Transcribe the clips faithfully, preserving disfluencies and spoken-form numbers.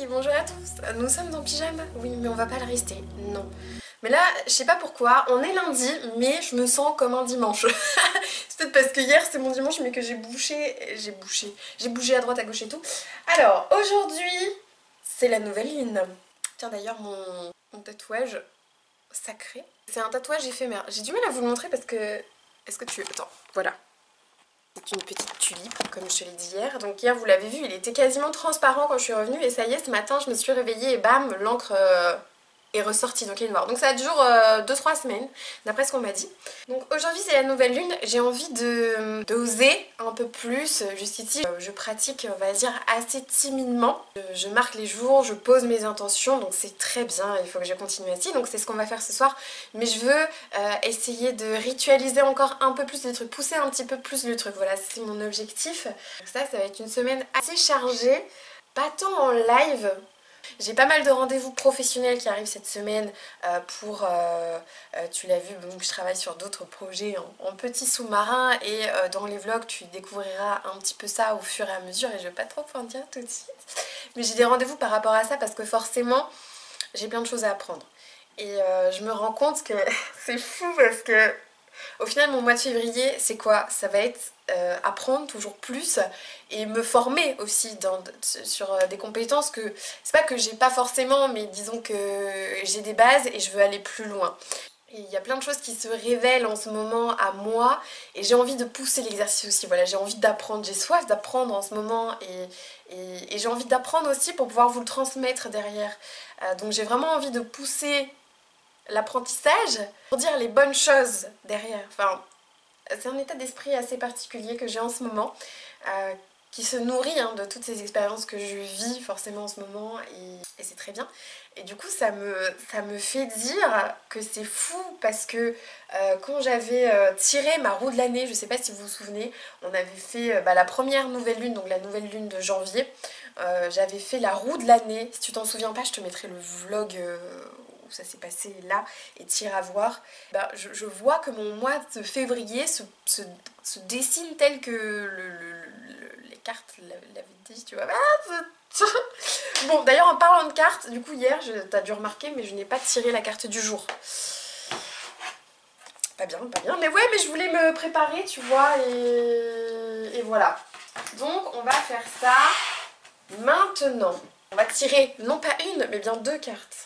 Oui, bonjour à tous. Nous sommes en pyjama. Oui, mais on va pas le rester. Non. Mais là, je sais pas pourquoi, on est lundi, mais je me sens comme un dimanche. C'est peut-être parce que hier c'était mon dimanche, mais que j'ai bouché, j'ai bouché, j'ai bougé à droite, à gauche et tout. Alors, aujourd'hui, c'est la nouvelle lune. Tiens, d'ailleurs, mon, mon tatouage sacré, c'est un tatouage éphémère. J'ai du mal à vous le montrer parce que... Est-ce que tu... Attends, voilà. C'est une petite tulipe, comme je te l'ai dit hier. Donc hier, vous l'avez vu, il était quasiment transparent quand je suis revenue. Et ça y est, ce matin, je me suis réveillée et bam, l'encre... Euh... est ressorti, donc il est noir. Donc ça dure euh, deux trois semaines, d'après ce qu'on m'a dit. Donc aujourd'hui c'est la nouvelle lune, j'ai envie de d'oser un peu plus. Jusqu'ici, je pratique, on va dire, assez timidement. Je marque les jours, je pose mes intentions, donc c'est très bien, il faut que je continue ainsi. Donc c'est ce qu'on va faire ce soir. Mais je veux euh, essayer de ritualiser encore un peu plus le truc, pousser un petit peu plus le truc. Voilà, c'est mon objectif. Donc ça, ça va être une semaine assez chargée, pas tant en live. J'ai pas mal de rendez-vous professionnels qui arrivent cette semaine euh, pour, euh, euh, tu l'as vu, donc je travaille sur d'autres projets en, en petit sous-marin et euh, dans les vlogs tu découvriras un petit peu ça au fur et à mesure et je vais pas trop en dire tout de suite. Mais j'ai des rendez-vous par rapport à ça parce que forcément j'ai plein de choses à apprendre. Et euh, je me rends compte que c'est fou parce que au final mon mois de février c'est quoi? Ça va être euh, apprendre toujours plus et me former aussi dans, sur euh, des compétences que c'est pas que j'ai pas forcément, mais disons que j'ai des bases et je veux aller plus loin. Et il y a plein de choses qui se révèlent en ce moment à moi et j'ai envie de pousser l'exercice aussi. Voilà, j'ai envie d'apprendre, j'ai soif d'apprendre en ce moment et, et, et j'ai envie d'apprendre aussi pour pouvoir vous le transmettre derrière. Euh, donc j'ai vraiment envie de pousser l'apprentissage pour dire les bonnes choses derrière. Enfin, c'est un état d'esprit assez particulier que j'ai en ce moment, euh, qui se nourrit hein, de toutes ces expériences que je vis forcément en ce moment et, et c'est très bien. Et du coup ça me, ça me fait dire que c'est fou parce que euh, quand j'avais euh, tiré ma roue de l'année, je sais pas si vous vous souvenez, on avait fait euh, bah, la première nouvelle lune, donc la nouvelle lune de janvier, euh, j'avais fait la roue de l'année. Si tu t'en souviens pas, je te mettrai le vlog... Euh, où ça s'est passé là et tire à voir. Ben, je, je vois que mon mois de février se, se, se dessine tel que le, le, le, les cartes l'avaient dit, tu vois. Ah, bon, d'ailleurs en parlant de cartes, du coup hier, t'as dû remarquer, mais je n'ai pas tiré la carte du jour. Pas bien, pas bien, mais ouais, mais je voulais me préparer, tu vois, et, et voilà. Donc on va faire ça maintenant. On va tirer non pas une, mais bien deux cartes.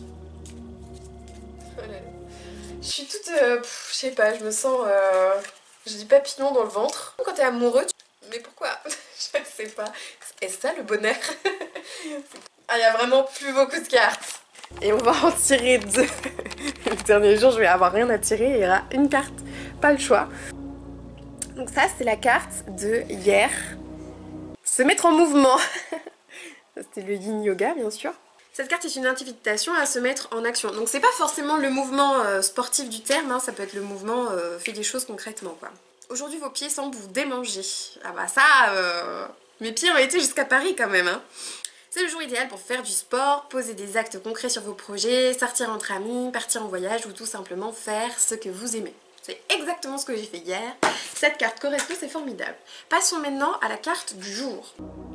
Je suis toute... Euh, je sais pas, je me sens... Euh, j'ai des papillons dans le ventre. Quand t'es amoureux, tu... Mais pourquoi? Je sais pas. Est-ce ça le bonheur? Ah, il y a vraiment plus beaucoup de cartes. Et on va en tirer deux. Le dernier jour, je vais avoir rien à tirer. Il y aura une carte. Pas le choix. Donc ça, c'est la carte de hier. Se mettre en mouvement. C'était le yin yoga, bien sûr. Cette carte est une invitation à se mettre en action. Donc c'est pas forcément le mouvement euh, sportif du terme, hein, ça peut être le mouvement euh, fait des choses concrètement quoi. Aujourd'hui vos pieds semblent vous démanger. Ah bah ça, euh, mes pieds ont été jusqu'à Paris quand même. Hein. C'est le jour idéal pour faire du sport, poser des actes concrets sur vos projets, sortir entre amis, partir en voyage ou tout simplement faire ce que vous aimez. C'est exactement ce que j'ai fait hier. Cette carte correspond, c'est formidable. Passons maintenant à la carte du jour.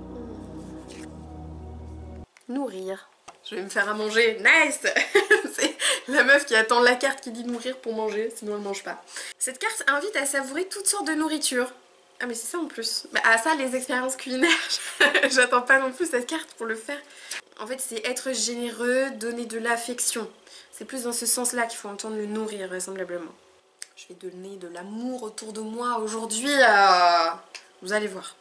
Nourrir. Je vais me faire à manger, nice. C'est la meuf qui attend la carte qui dit nourrir pour manger, sinon elle mange pas. Cette carte invite à savourer toutes sortes de nourriture. Ah mais c'est ça en plus. Bah, ah ça les expériences culinaires, j'attends pas non plus cette carte pour le faire. En fait c'est être généreux, donner de l'affection. C'est plus dans ce sens-là qu'il faut entendre le nourrir vraisemblablement. Je vais donner de l'amour autour de moi aujourd'hui. Euh... Vous allez voir.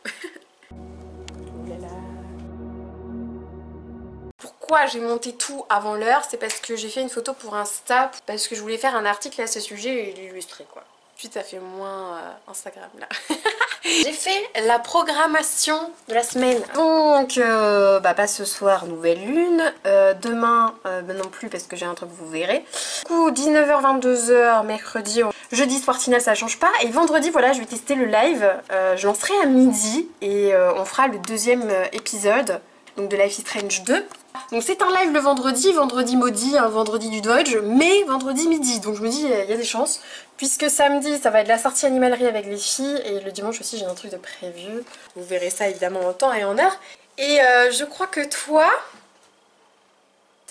Pourquoi j'ai monté tout avant l'heure? C'est parce que j'ai fait une photo pour Insta, parce que je voulais faire un article à ce sujet et l'illustrer quoi. Ensuite ça fait moins euh, Instagram là. J'ai fait la programmation de la semaine. Donc euh, bah pas ce soir nouvelle lune, euh, demain euh, bah non plus parce que j'ai un truc vous verrez. Du coup dix-neuf heures vingt-deux heures mercredi, jeudi Sportina ça change pas et vendredi voilà je vais tester le live, euh, je lancerai à midi et euh, on fera le deuxième épisode donc de Life is Strange deux. Donc c'est un live le vendredi, vendredi maudit, un vendredi du Dodge, mais vendredi midi. Donc je me dis, il y a des chances. Puisque samedi, ça va être la sortie animalerie avec les filles. Et le dimanche aussi, j'ai un truc de prévu. Vous verrez ça évidemment en temps et en heure. Et euh, je crois que toi,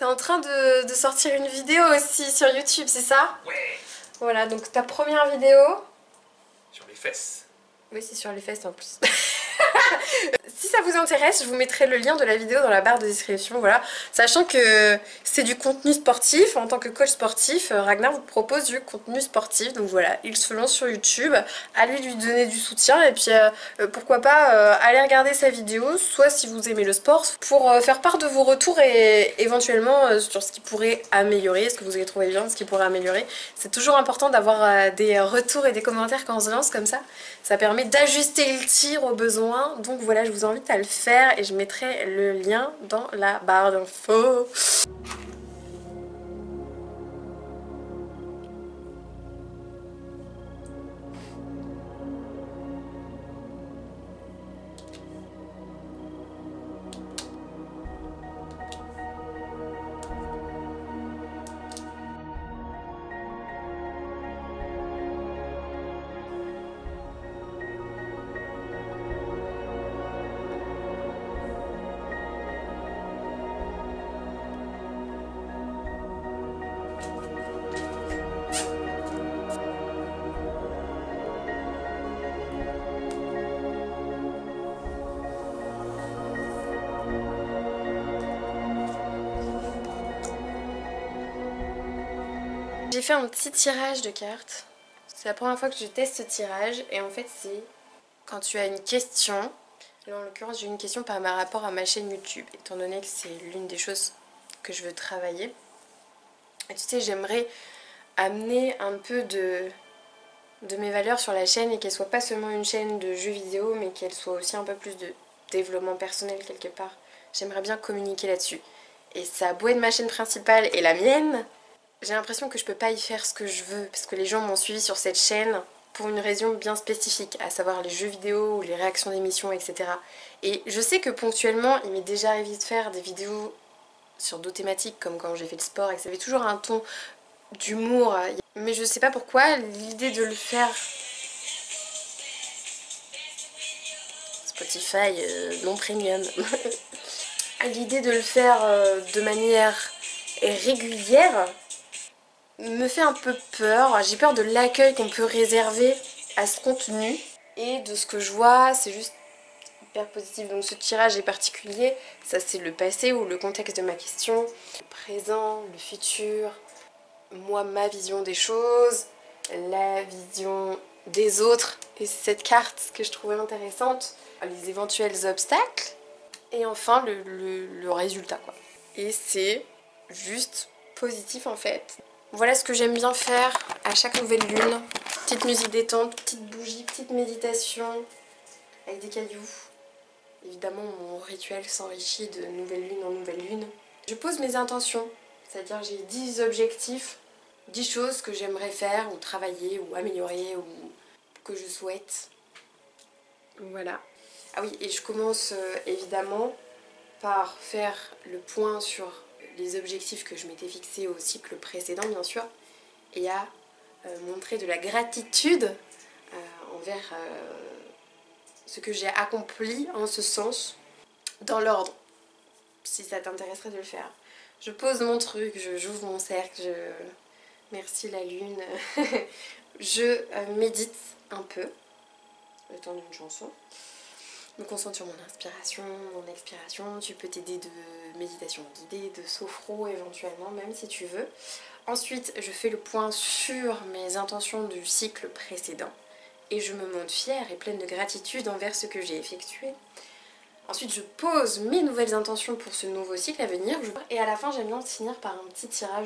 T'es en train de, de sortir une vidéo aussi sur YouTube, c'est ça? Ouais. Voilà, donc ta première vidéo... Sur les fesses. Oui, c'est sur les fesses en plus. Si ça vous intéresse, je vous mettrai le lien de la vidéo dans la barre de description, voilà. Sachant que c'est du contenu sportif, en tant que coach sportif, Ragnar vous propose du contenu sportif. Donc voilà, il se lance sur YouTube, allez lui donner du soutien et puis euh, pourquoi pas euh, aller regarder sa vidéo, soit si vous aimez le sport, pour euh, faire part de vos retours et éventuellement euh, sur ce qui pourrait améliorer, ce que vous avez trouvé bien, ce qui pourrait améliorer. C'est toujours important d'avoir euh, des retours et des commentaires quand on se lance comme ça. Ça permet d'ajuster le tir aux besoins. Donc voilà, je vous invite à le faire et je mettrai le lien dans la barre d'infos. J'ai fait un petit tirage de cartes. C'est la première fois que je teste ce tirage et en fait c'est quand tu as une question. Là en l'occurrence j'ai une question par rapport à ma chaîne YouTube, étant donné que c'est l'une des choses que je veux travailler. Et tu sais, j'aimerais amener un peu de, de mes valeurs sur la chaîne et qu'elle soit pas seulement une chaîne de jeux vidéo, mais qu'elle soit aussi un peu plus de développement personnel quelque part. J'aimerais bien communiquer là-dessus. Et ça a beau être ma chaîne principale et la mienne, j'ai l'impression que je peux pas y faire ce que je veux, parce que les gens m'ont suivi sur cette chaîne pour une raison bien spécifique, à savoir les jeux vidéo ou les réactions d'émissions, et cetera. Et je sais que ponctuellement, il m'est déjà arrivé de faire des vidéos sur d'autres thématiques, comme quand j'ai fait le sport, et que ça avait toujours un ton d'humour. Mais je sais pas pourquoi, l'idée de le faire... Spotify euh, non premium. L'idée de le faire euh, de manière régulière me fait un peu peur. J'ai peur de l'accueil qu'on peut réserver à ce contenu. Et de ce que je vois, c'est juste hyper positif. Donc ce tirage est particulier. Ça c'est le passé ou le contexte de ma question. Le présent, le futur. Moi, ma vision des choses. La vision des autres. Et c'est cette carte que je trouvais intéressante. Les éventuels obstacles. Et enfin le, le, le résultat quoi. Et c'est juste positif en fait. Voilà ce que j'aime bien faire à chaque nouvelle lune. Petite musique détente, petite bougie, petite méditation avec des cailloux. Évidemment mon rituel s'enrichit de nouvelle lune en nouvelle lune. Je pose mes intentions, c'est-à-dire j'ai dix objectifs, dix choses que j'aimerais faire ou travailler ou améliorer ou que je souhaite. Voilà. Ah oui, et je commence euh, évidemment par faire le point sur les objectifs que je m'étais fixés au cycle précédent bien sûr, et à euh, montrer de la gratitude euh, envers euh, ce que j'ai accompli en ce sens, dans l'ordre, si ça t'intéresserait de le faire. Je pose mon truc, je j'ouvre mon cercle, je... merci la lune, je euh, médite un peu, le temps d'une chanson. Me concentre sur mon inspiration, mon expiration. Tu peux t'aider de méditation guidée, de sophro éventuellement, même si tu veux. Ensuite, je fais le point sur mes intentions du cycle précédent. Et je me montre fière et pleine de gratitude envers ce que j'ai effectué. Ensuite, je pose mes nouvelles intentions pour ce nouveau cycle à venir. Et à la fin, j'aime bien finir par un petit tirage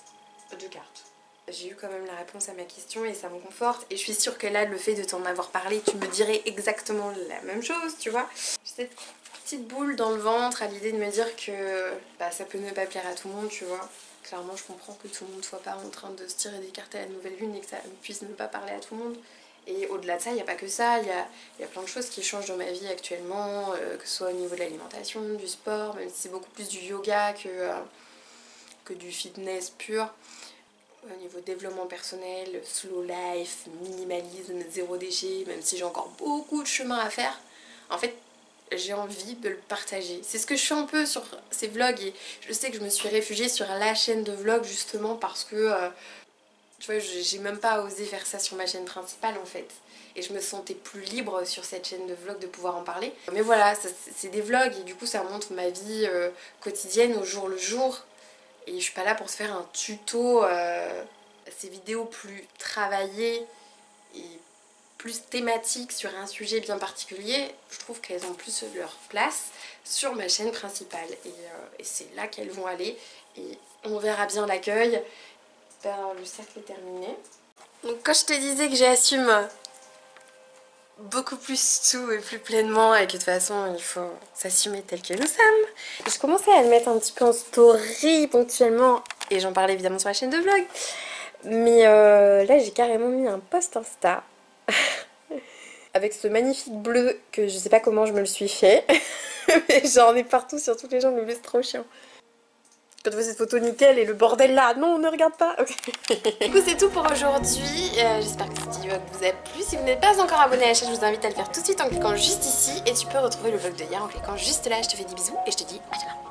de cartes. J'ai eu quand même la réponse à ma question et ça me conforte. Et je suis sûre que là, le fait de t'en avoir parlé, tu me dirais exactement la même chose, tu vois. J'ai cette petite boule dans le ventre à l'idée de me dire que bah, ça peut ne pas plaire à tout le monde, tu vois. Clairement, je comprends que tout le monde soit pas en train de se tirer des cartes à la nouvelle lune et que ça puisse ne pas parler à tout le monde. Et au-delà de ça, il n'y a pas que ça, il y a, y a plein de choses qui changent dans ma vie actuellement, euh, que ce soit au niveau de l'alimentation, du sport, même si c'est beaucoup plus du yoga que, euh, que du fitness pur. Au niveau développement personnel, slow life, minimalisme, zéro déchet, même si j'ai encore beaucoup de chemin à faire. En fait, j'ai envie de le partager. C'est ce que je fais un peu sur ces vlogs et je sais que je me suis réfugiée sur la chaîne de vlog justement parce que euh, tu vois, j'ai même pas osé faire ça sur ma chaîne principale en fait. Et je me sentais plus libre sur cette chaîne de vlog de pouvoir en parler. Mais voilà, c'est des vlogs et du coup ça montre ma vie euh, quotidienne au jour le jour. Et je suis pas là pour se faire un tuto, euh, ces vidéos plus travaillées et plus thématiques sur un sujet bien particulier. Je trouve qu'elles ont plus leur place sur ma chaîne principale. Et, euh, et c'est là qu'elles vont aller. Et on verra bien l'accueil. Ben, le cercle est terminé. Donc quand je te disais que j'assume beaucoup plus tout et plus pleinement et que de toute façon il faut s'assumer tel que nous sommes, je commençais à le mettre un petit peu en story ponctuellement et j'en parlais évidemment sur la chaîne de vlog, mais euh, là j'ai carrément mis un post Insta avec ce magnifique bleu que je sais pas comment je me le suis fait mais j'en ai partout sur toutes les jambes, le bleu c'est trop chiant. Quand tu fais cette photo nickel et le bordel là, non, ne regarde pas. Okay. Du coup c'est tout pour aujourd'hui, euh, j'espère que cette vidéo vous a plu. Si vous n'êtes pas encore abonné à la chaîne, je vous invite à le faire tout de suite en cliquant juste ici. Et tu peux retrouver le vlog de hier en cliquant juste là. Je te fais des bisous et je te dis à demain.